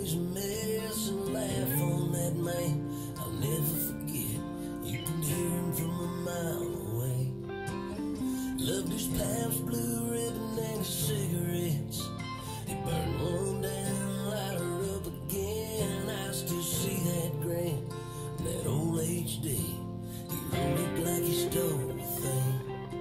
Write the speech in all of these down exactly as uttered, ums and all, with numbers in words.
always a mess and laugh on that man. I'll never forget, you could hear him from a mile away. Loved his Pabst Blue Ribbon and his cigarettes. He burned one down, light her up again. I still see that grin, that old H D. He rolled it like he stole the thing.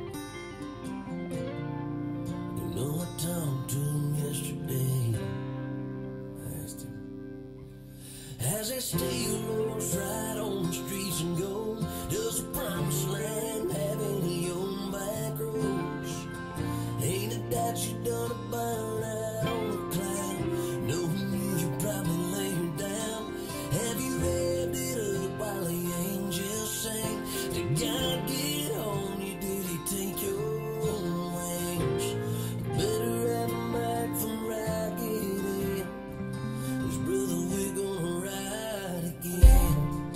You know I talked to him yesterday. I asked him, as that steel rolls right on the streets and gold, does the promised land have any old back roads? Ain't it that you done a burn out on the cloud? Knowing you probably lay her down. Have you revved it up while the angels sang? Did God get on you? Did he take your wings? Better have him back from Ragged Inn, 'cause brother, we're gonna ride again.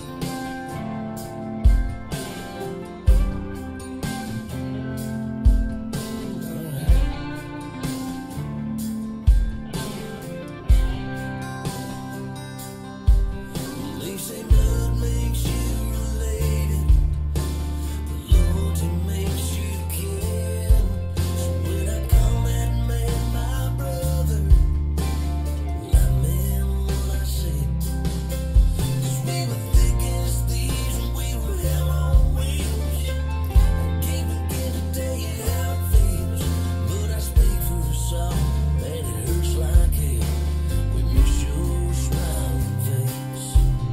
They say blood makes you related, but loyalty makes you kin. So when I call that man my brother, well, I meant what I said. 'Cause we were thick as thieves and we were hell on wheels. I can't begin to tell you how it feels, but I speak for us all, man, it hurts like hell. We miss your smiling face.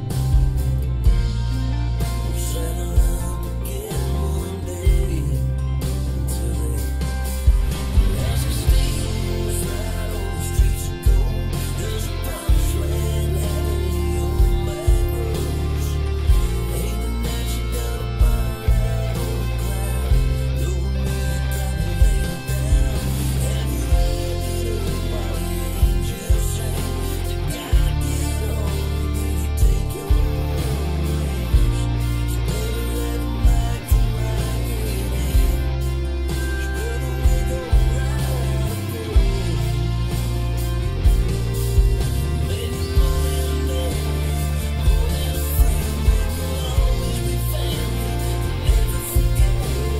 We'll settle up again one day. Until then, as the steel rolls right on the streets of gold, does the promised land have any old back roads? Ain't it that you done a burn out on the cloud? Knowing me, you probably lay it down. Have you revved it up while the angels sang? Did God get on you? Did he take your wings? You better let him back from Ragged Inn, 'cause brother, we're gonna ride again. Many more than a name, more than a friend, but we'll always be family. Never forget.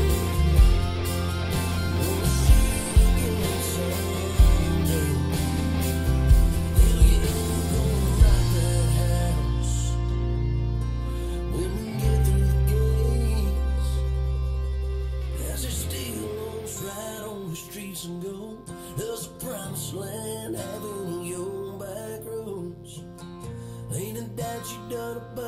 Wanna see you again someday. Hell yeah, we're gonna rock that house when we get through the gates. As it still rolls right on the streets and gold, does the promised land have any old back roads? Ain't it that you done a